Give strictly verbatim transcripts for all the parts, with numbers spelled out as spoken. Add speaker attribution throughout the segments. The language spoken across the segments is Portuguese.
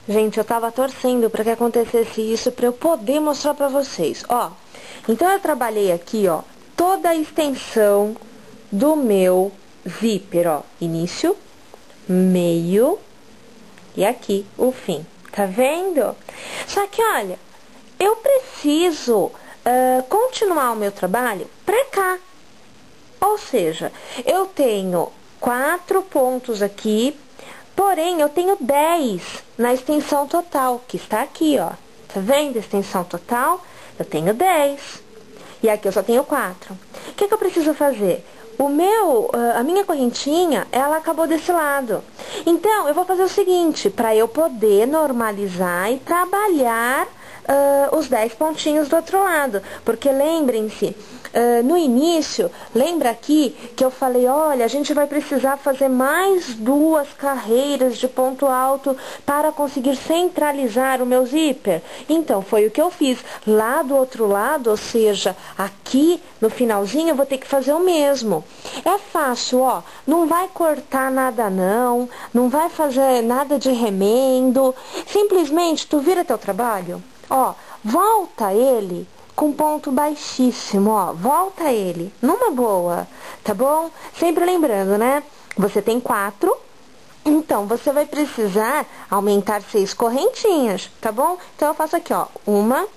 Speaker 1: Gente, eu tava torcendo para que acontecesse isso para eu poder mostrar para vocês. Ó, então eu trabalhei aqui, ó, toda a extensão do meu zíper, ó. Início, meio e aqui o fim. Tá vendo? Só que, olha, eu preciso uh, continuar o meu trabalho pra cá. Ou seja, eu tenho quatro pontos aqui, porém eu tenho dez na extensão total, que está aqui, ó. Tá vendo a extensão total? Eu tenho dez. E aqui eu só tenho quatro. O que que eu preciso fazer? O meu, a minha correntinha, ela acabou desse lado. Então, eu vou fazer o seguinte, para eu poder normalizar e trabalhar Uh, os dez pontinhos do outro lado, porque lembrem-se, uh, no início, lembra aqui que eu falei, olha, a gente vai precisar fazer mais duas carreiras de ponto alto para conseguir centralizar o meu zíper. Então, foi o que eu fiz. Lá do outro lado, ou seja, aqui no finalzinho, eu vou ter que fazer o mesmo. É fácil, ó, não vai cortar nada não, não vai fazer nada de remendo, simplesmente tu vira teu trabalho. Ó, volta ele com ponto baixíssimo, ó, volta ele, numa boa, tá bom? Sempre lembrando, né? Você tem quatro, então você vai precisar aumentar seis correntinhas, tá bom? Então eu faço aqui, ó, uma,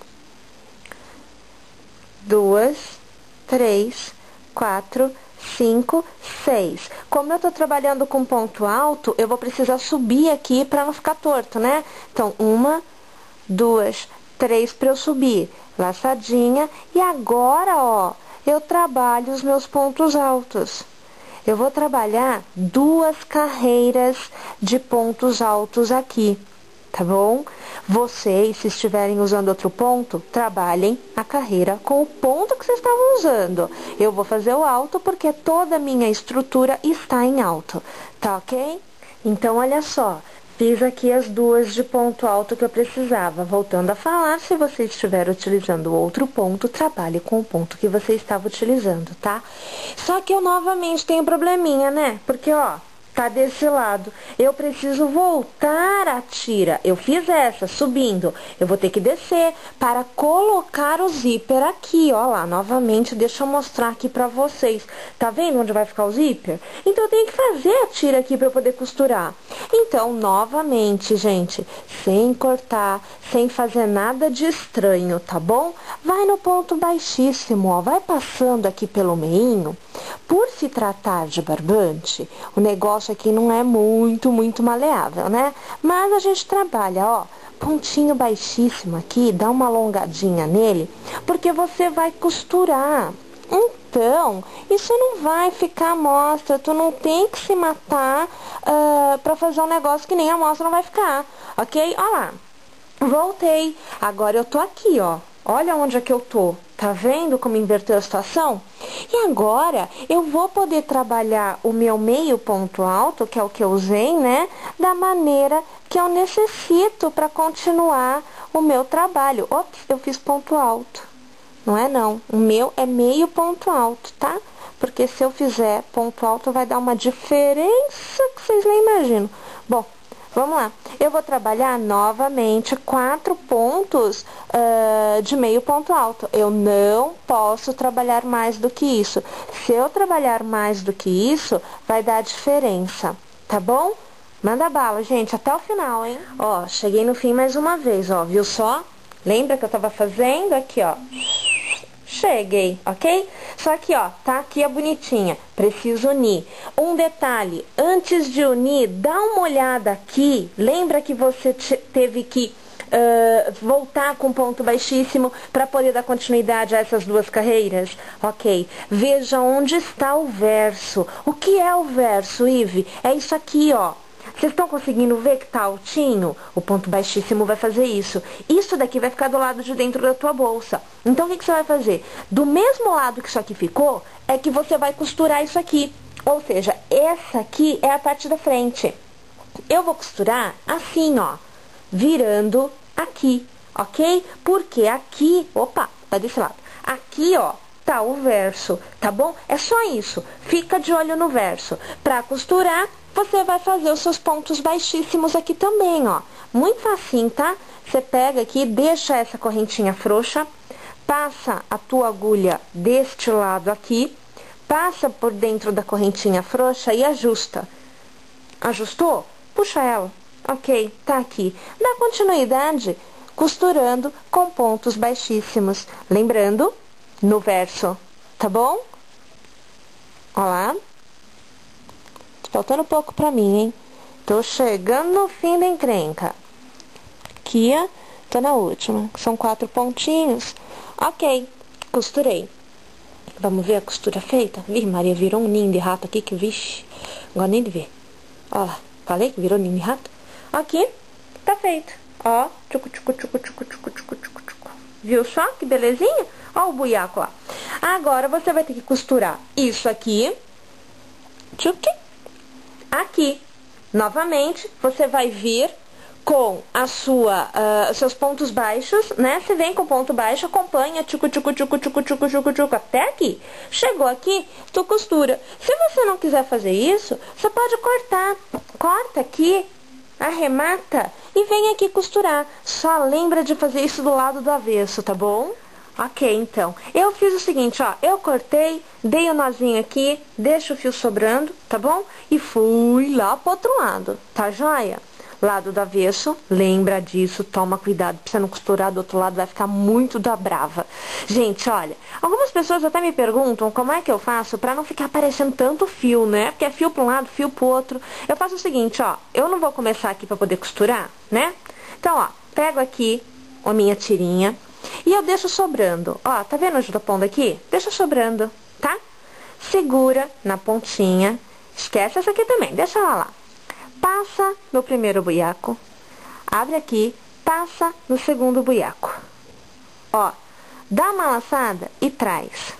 Speaker 1: duas, três, quatro, cinco, seis. Como eu tô trabalhando com ponto alto, eu vou precisar subir aqui pra não ficar torto, né? Então, uma, duas, três para eu subir, laçadinha, e agora, ó, eu trabalho os meus pontos altos. Eu vou trabalhar duas carreiras de pontos altos aqui, tá bom? Vocês, se estiverem usando outro ponto, trabalhem a carreira com o ponto que vocês estavam usando. Eu vou fazer o alto porque toda a minha estrutura está em alto, tá ok? Então, olha só. Fiz aqui as duas de ponto alto que eu precisava. Voltando a falar, se você estiver utilizando outro ponto, trabalhe com o ponto que você estava utilizando, tá? Só que eu novamente tenho probleminha, né? Porque, ó, tá desse lado. Eu preciso voltar a tira. Eu fiz essa, subindo. Eu vou ter que descer para colocar o zíper aqui, ó lá. Novamente, deixa eu mostrar aqui pra vocês. Tá vendo onde vai ficar o zíper? Então, eu tenho que fazer a tira aqui pra eu poder costurar. Então, novamente, gente, sem cortar, sem fazer nada de estranho, tá bom? Vai no ponto baixíssimo, ó. Vai passando aqui pelo meinho. Por se tratar de barbante, o negócio aqui não é muito, muito maleável, né? Mas a gente trabalha, ó, pontinho baixíssimo aqui, dá uma alongadinha nele, porque você vai costurar. Então, isso não vai ficar à mostra, tu não tem que se matar uh, pra fazer um negócio que nem a mostra não vai ficar, ok? Ó lá, voltei, agora eu tô aqui, ó. Olha onde é que eu tô. Tá vendo como inverteu a situação? E agora eu vou poder trabalhar o meu meio ponto alto, que é o que eu usei, né? Da maneira que eu necessito para continuar o meu trabalho. Ops, eu fiz ponto alto. Não é não. O meu é meio ponto alto, tá? Porque se eu fizer ponto alto vai dar uma diferença que vocês nem imaginam. Bom, vamos lá. Eu vou trabalhar novamente quatro pontos uh, de meio ponto alto. Eu não posso trabalhar mais do que isso. Se eu trabalhar mais do que isso, vai dar diferença, tá bom? Manda bala, gente, até o final, hein? Ó, cheguei no fim mais uma vez, ó, viu só? Lembra que eu tava fazendo? Aqui, ó. Cheguei, ok? Só que, ó, tá aqui a bonitinha. Preciso unir. Um detalhe, antes de unir, dá uma olhada aqui. Lembra que você teve que uh, voltar com ponto baixíssimo para poder dar continuidade a essas duas carreiras? Ok. Veja onde está o verso. O que é o verso, Ive? É isso aqui, ó. Vocês estão conseguindo ver que tá altinho? O ponto baixíssimo vai fazer isso. Isso daqui vai ficar do lado de dentro da tua bolsa. Então, o que, que você vai fazer? Do mesmo lado que isso aqui ficou, é que você vai costurar isso aqui. Ou seja, essa aqui é a parte da frente. Eu vou costurar assim, ó. Virando aqui, ok? Porque aqui... Opa, vai desse lado. Aqui, ó, tá o verso, tá bom? É só isso, fica de olho no verso. Pra costurar, você vai fazer os seus pontos baixíssimos aqui também, ó. Muito facinho, tá? Você pega aqui, deixa essa correntinha frouxa, passa a tua agulha deste lado aqui, passa por dentro da correntinha frouxa e ajusta. Ajustou? Puxa ela. Ok, tá aqui. Dá continuidade costurando com pontos baixíssimos. Lembrando, no verso, tá bom? Ó lá. Faltando pouco pra mim, hein? Tô chegando no fim da encrenca. Aqui, ó. Tô na última. São quatro pontinhos. Ok, costurei. Vamos ver a costura feita? Ih, Maria, virou um ninho de rato aqui que, vixe, não gosto nem de ver. Ó lá, falei que virou ninho de rato? Aqui, tá feito. Ó, tchucu, tchucu, tchucu, tchucu, tchucu, tchucu, tchucu, tchucu. Viu só que belezinha? Ó o buiaco, ó. Agora, você vai ter que costurar isso aqui. Tchuc. Aqui. Novamente, você vai vir com a sua, uh, seus pontos baixos, né? Você vem com ponto baixo, acompanha, tchucu, tchucu, tchucu, tchucu, tchucu, tchucu, tchucu, até aqui. Chegou aqui, tu costura. Se você não quiser fazer isso, você pode cortar. Corta aqui, arremata e vem aqui costurar. Só lembra de fazer isso do lado do avesso, tá bom? Ok, então. Eu fiz o seguinte, ó. Eu cortei, dei o nozinho aqui, deixo o fio sobrando, tá bom? E fui lá pro outro lado, tá joia? Lado do avesso, lembra disso, toma cuidado pra você não costurar do outro lado, vai ficar muito da brava. Gente, olha, algumas pessoas até me perguntam como é que eu faço pra não ficar aparecendo tanto fio, né? Porque é fio pra um lado, fio pro outro. Eu faço o seguinte, ó, eu não vou começar aqui pra poder costurar, né? Então, ó, pego aqui a minha tirinha e eu deixo sobrando. Ó, tá vendo onde eu tô pondo aqui? Deixa sobrando, tá? Segura na pontinha, esquece essa aqui também, deixa ela lá. Passa no primeiro buiaco, abre aqui, passa no segundo buiaco. Ó, dá uma laçada e traz.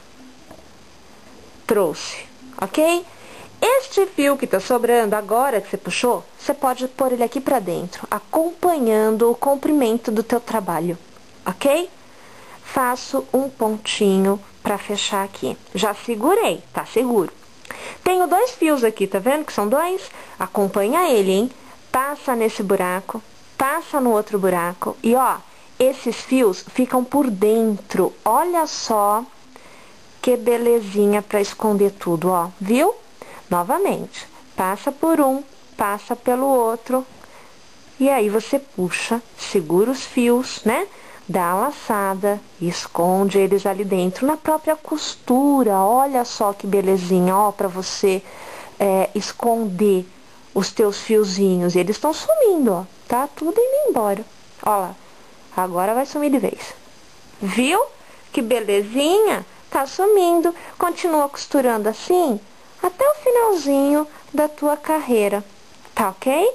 Speaker 1: Trouxe, ok? Este fio que tá sobrando agora que você puxou, você pode pôr ele aqui pra dentro, acompanhando o comprimento do teu trabalho, ok? Faço um pontinho pra fechar aqui. Já segurei, tá seguro. Tenho dois fios aqui, tá vendo que são dois? Acompanha ele, hein? Passa nesse buraco, passa no outro buraco. E, ó, esses fios ficam por dentro. Olha só que belezinha pra esconder tudo, ó. Viu? Novamente, passa por um, passa pelo outro. E aí você puxa, segura os fios, né? Dá a laçada e esconde eles ali dentro na própria costura. Olha só que belezinha, ó, pra você é, esconder os teus fiozinhos. E eles estão sumindo, ó, tá tudo indo embora. Ó lá, agora vai sumir de vez. Viu? Que belezinha? Tá sumindo. Continua costurando assim até o finalzinho da tua carreira, tá ok?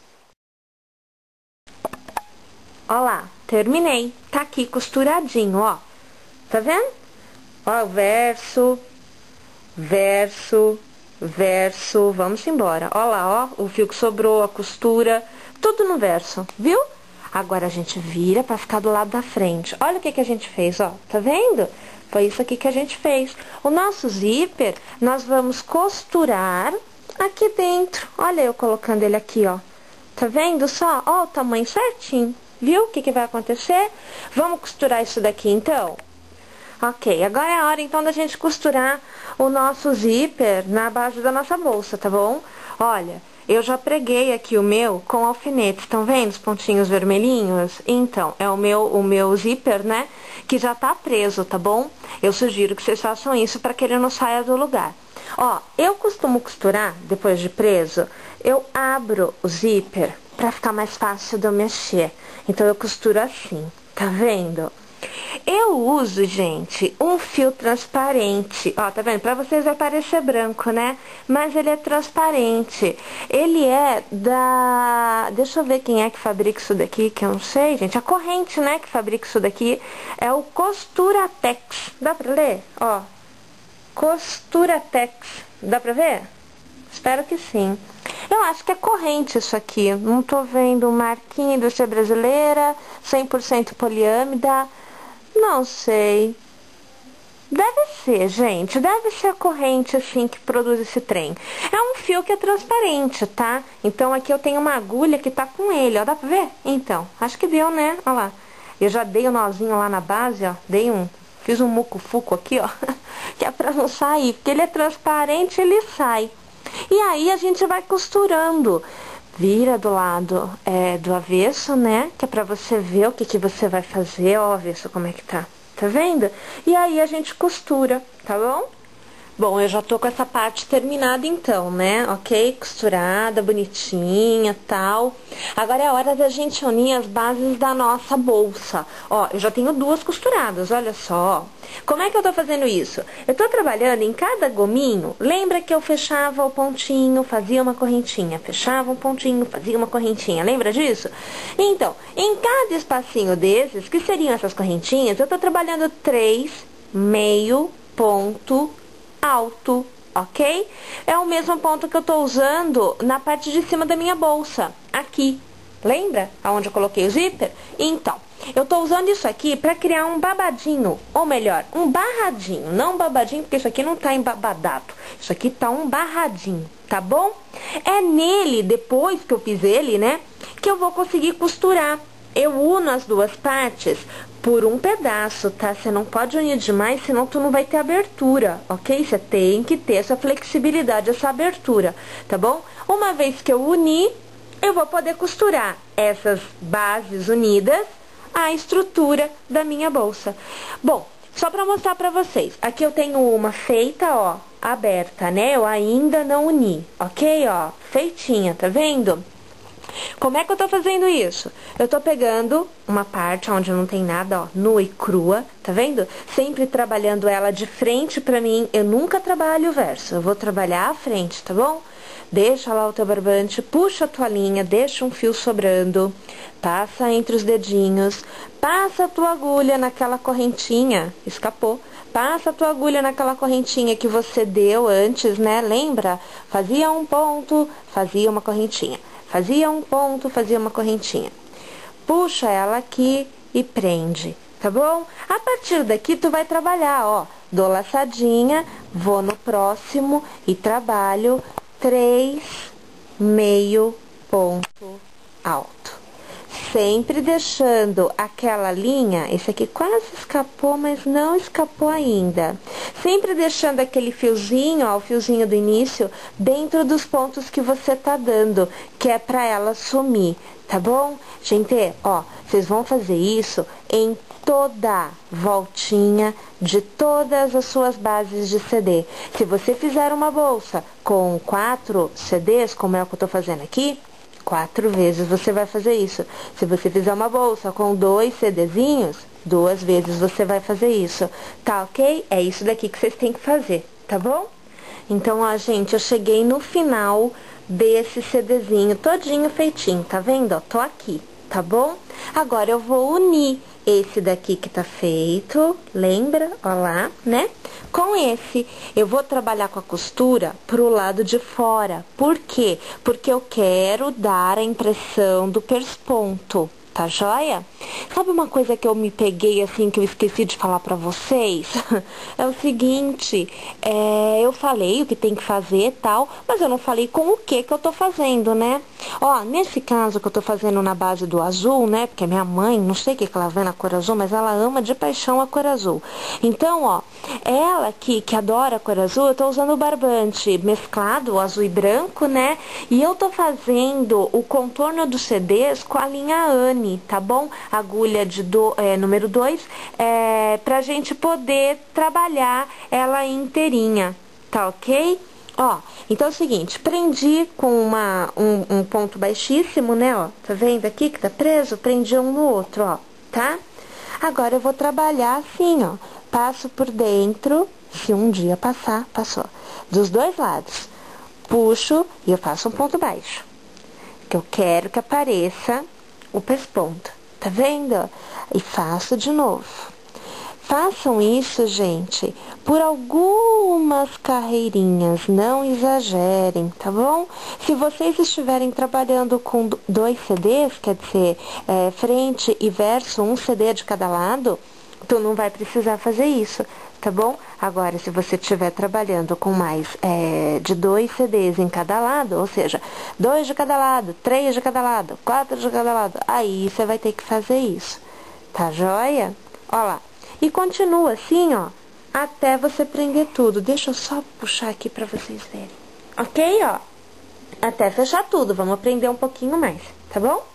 Speaker 1: Ó lá, terminei. Tá aqui costuradinho, ó. Tá vendo? Ó, verso, verso, verso. Vamos embora. Ó lá, ó, o fio que sobrou, a costura, tudo no verso, viu? Agora a gente vira pra ficar do lado da frente. Olha o que que a gente fez, ó. Tá vendo? Foi isso aqui que a gente fez. O nosso zíper, nós vamos costurar aqui dentro. Olha eu colocando ele aqui, ó. Tá vendo só? Ó o tamanho certinho. Viu o que que vai acontecer? Vamos costurar isso daqui, então? Ok, agora é a hora, então, da gente costurar o nosso zíper na base da nossa bolsa, tá bom? Olha, eu já preguei aqui o meu com alfinete, estão vendo os pontinhos vermelhinhos? Então, é o meu, o meu zíper, né, que já tá preso, tá bom? Eu sugiro que vocês façam isso para que ele não saia do lugar. Ó, eu costumo costurar, depois de preso, eu abro o zíper para ficar mais fácil de eu mexer. Então, eu costuro assim, tá vendo? Eu uso, gente, um fio transparente. Ó, tá vendo? Pra vocês vai parecer branco, né? Mas ele é transparente. Ele é da... Deixa eu ver quem é que fabrica isso daqui, que eu não sei, gente. A corrente, né, que fabrica isso daqui é o Costuratex. Dá pra ler? Ó, Costuratex. Dá pra ver? Espero que sim. Eu acho que é corrente isso aqui. Não tô vendo marquinha indústria brasileira, cem por cento poliâmida. Não sei. Deve ser, gente, deve ser a corrente, assim, que produz esse trem. É um fio que é transparente, tá? Então, aqui eu tenho uma agulha que tá com ele, ó, dá pra ver? Então, acho que deu, né? Ó lá. Eu já dei o um nozinho lá na base, ó, dei um, fiz um muco-fuco aqui, ó, que é pra não sair, porque ele é transparente, ele sai. E aí, a gente vai costurando. Vira do lado é, do avesso, né? Que é pra você ver o que, que você vai fazer, ó, o avesso como é que tá. Tá vendo? E aí a gente costura, tá bom? Bom, eu já tô com essa parte terminada então, né? Ok? Costurada, bonitinha, tal. Agora é a hora da gente unir as bases da nossa bolsa. Ó, eu já tenho duas costuradas, olha só. Como é que eu tô fazendo isso? Eu tô trabalhando em cada gominho. Lembra que eu fechava o pontinho, fazia uma correntinha. Fechava um pontinho, fazia uma correntinha. Lembra disso? Então, em cada espacinho desses, que seriam essas correntinhas, eu tô trabalhando três meio ponto alto, ok? É o mesmo ponto que eu tô usando na parte de cima da minha bolsa, aqui. Lembra aonde eu coloquei o zíper? Então, eu tô usando isso aqui pra criar um babadinho, ou melhor, um barradinho. Não um babadinho, porque isso aqui não tá embabadado. Isso aqui tá um barradinho, tá bom? É nele, depois que eu fiz ele, né, que eu vou conseguir costurar. Eu uno as duas partes por um pedaço, tá? Você não pode unir demais, senão tu não vai ter abertura, ok? Você tem que ter essa flexibilidade, essa abertura, tá bom? Uma vez que eu uni, eu vou poder costurar essas bases unidas à estrutura da minha bolsa. Bom, só pra mostrar pra vocês, aqui eu tenho uma feita, ó, aberta, né? Eu ainda não uni, ok? Ó, feitinha, tá vendo? Como é que eu tô fazendo isso? Eu tô pegando uma parte onde não tem nada, ó, nua e crua, tá vendo? Sempre trabalhando ela de frente pra mim, eu nunca trabalho o verso, eu vou trabalhar a frente, tá bom? Deixa lá o teu barbante, puxa a tua linha, deixa um fio sobrando, passa entre os dedinhos, passa a tua agulha naquela correntinha, escapou, passa a tua agulha naquela correntinha que você deu antes, né? Lembra? Fazia um ponto, fazia uma correntinha. Fazia um ponto, fazia uma correntinha. Puxa ela aqui e prende, tá bom? A partir daqui tu vai trabalhar, ó. Dou laçadinha, vou no próximo e trabalho três meio ponto alto. Sempre deixando aquela linha, esse aqui quase escapou, mas não escapou ainda. Sempre deixando aquele fiozinho, ó, o fiozinho do início, dentro dos pontos que você tá dando, que é pra ela sumir, tá bom? Gente, ó, vocês vão fazer isso em toda voltinha de todas as suas bases de C D. Se você fizer uma bolsa com quatro C Ds, como é o que eu tô fazendo aqui, quatro vezes você vai fazer isso. Se você fizer uma bolsa com dois CDzinhos, duas vezes você vai fazer isso. Tá ok? É isso daqui que vocês têm que fazer, tá bom? Então, ó, gente, eu cheguei no final desse CDzinho todinho feitinho, tá vendo? Ó, tô aqui, tá bom? Agora eu vou unir esse daqui que tá feito, lembra? Ó lá, né? Com esse, eu vou trabalhar com a costura pro lado de fora. Por quê? Porque eu quero dar a impressão do persponto, tá joia? Sabe uma coisa que eu me peguei, assim, que eu esqueci de falar pra vocês? É o seguinte, é, eu falei o que tem que fazer e tal, mas eu não falei com o que que eu tô fazendo, né? Ó, nesse caso que eu tô fazendo na base do azul, né? Porque minha mãe, não sei o que que ela vê na cor azul, mas ela ama de paixão a cor azul. Então, ó, ela aqui, que adora a cor azul, eu tô usando o barbante mesclado, o azul e branco, né? E eu tô fazendo o contorno dos C Ds com a linha Anne, tá bom? Agulha de do, é, número dois, é, pra gente poder trabalhar ela inteirinha, tá ok? Ó, então é o seguinte, prendi com uma, um, um ponto baixíssimo, né, ó, tá vendo aqui que tá preso? Prendi um no outro, ó, tá? Agora eu vou trabalhar assim, ó, passo por dentro, se um dia passar, passou, dos dois lados, puxo e eu faço um ponto baixo, que eu quero que apareça o pesponto, tá vendo? E faço de novo. Façam isso, gente, por algumas carreirinhas, não exagerem, tá bom? Se vocês estiverem trabalhando com dois C Ds, quer dizer, é, frente e verso, um C D de cada lado, tu não vai precisar fazer isso, tá bom? Agora, se você estiver trabalhando com mais é, de dois C Ds em cada lado, ou seja, dois de cada lado, três de cada lado, quatro de cada lado, aí você vai ter que fazer isso, tá joia? Ó lá. E continua assim, ó, até você prender tudo. Deixa eu só puxar aqui pra vocês verem. Ok, ó? Até fechar tudo. Vamos prender um pouquinho mais, tá bom?